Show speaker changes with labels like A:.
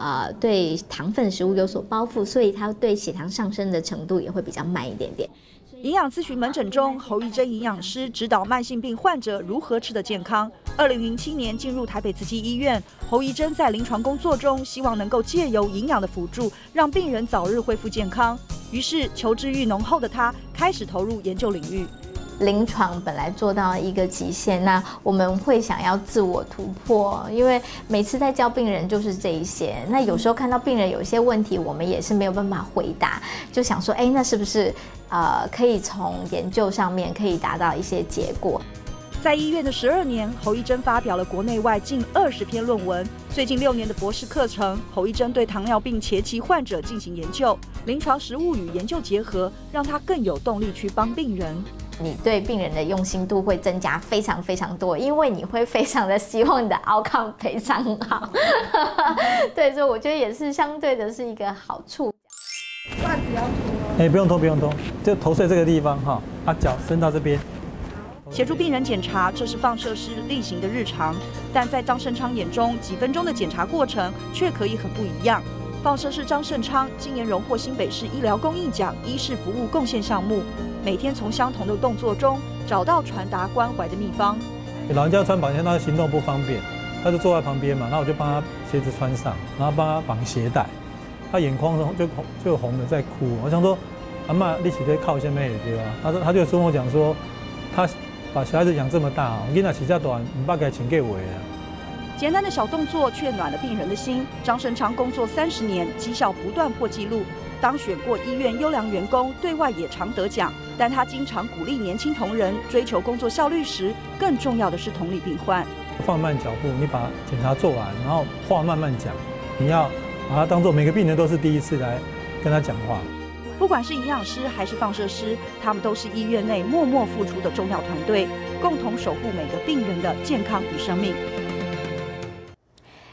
A: 对糖分食物有所包覆，所以它对血糖上升的程度也会比较慢一点点。
B: 营养咨询门诊中，侯怡珍营养师指导慢性病患者如何吃得健康。2007年进入台北慈济医院，侯怡珍在临床工作中，希望能够借由营养的辅助，让病人早日恢复健康。于是求知欲浓厚的她，开始投入研究领域。
A: 临床本来做到一个极限，那我们会想要自我突破，因为每次在教病人就是这一些。那有时候看到病人有一些问题，我们也是没有办法回答，就想说，那是不是可以从研究上面可以达到一些结果？
B: 在医院的12年，侯怡珍发表了国内外近20篇论文。最近6年的博士课程，侯怡珍对糖尿病前期患者进行研究，临床实务与研究结合，让她更有动力去帮病人。
A: 你对病人的用心度会增加非常非常多，因为你会非常的希望你的 outcome 非常好。对，所以我觉得也是相对的是一个好处。
C: 袜子要脱？
D: 不用脱，不用脱，就头睡这个地方哈，脚伸到这边。
B: 协助病人检查，这是放射师例行的日常，但在张胜昌眼中，几分钟的检查过程却可以很不一样。放射师张胜昌今年荣获新北市医疗公益奖医事服务贡献项目，每天从相同的动作中找到传达关怀的秘方。
D: 老人家穿保险套行动不方便，他就坐在旁边嘛，那我就帮他鞋子穿上，然后帮他绑鞋带，他眼眶就红的在哭。我想说，阿嬷你是在靠下面对吧？他就跟我讲说，他把小孩子养这么大，囡仔起这大，唔捌该请给我啊。
B: 简单的小动作却暖了病人的心。张胜昌工作30年，绩效不断破纪录，当选过医院优良员工，对外也常得奖。但他经常鼓励年轻同仁追求工作效率时，更重要的是同理病患，
D: 放慢脚步，你把检查做完，然后话慢慢讲，你要把它当作每个病人都是第一次来跟他讲话。
B: 不管是营养师还是放射师，他们都是医院内默默付出的重要团队，共同守护每个病人的健康与生命。